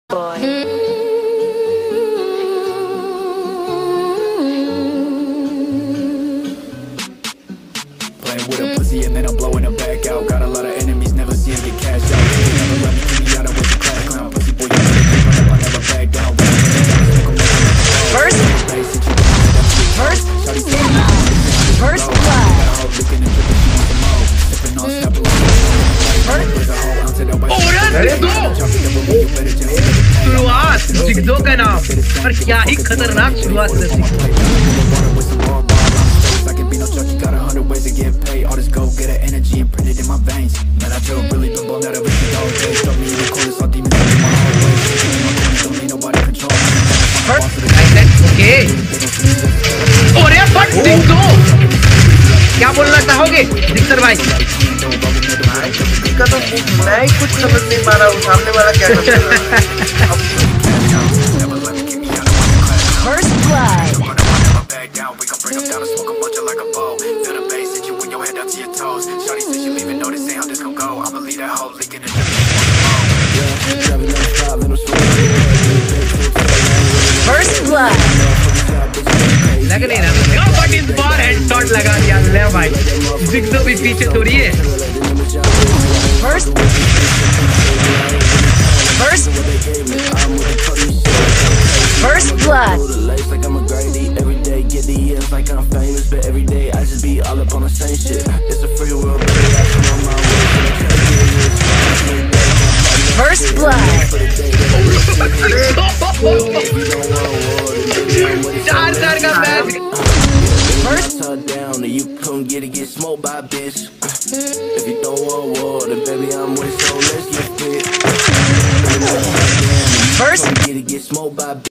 Playing with a pussy and then I'm blowing her back out. Got a lot of enemies, never see him get cashed out. Never let me keep me out of with the class clown. Pussy boy, you never keep on up, I never back down. First blood. शुरुआत जिगदो का नाम और क्या ही खतरनाक शुरुआत रही। क्या बोलना चाहोगे दिक्तर भाई? इसका तो मैं कुछ समझ नहीं पा रहा हूँ सामने वाला क्या कर रहा है। First blood. First blood. लग नहीं रहा बट इस बार हेडशॉट लगा दिया ले भाई। जिगदो भी पीछे थोड़ी है। First blood. First blood. 4-4 का match. First down, you come get it, get smoked by a bitch. If you don't want war, then baby I'm with, so let's get fit. First get it, get smoked by a bitch.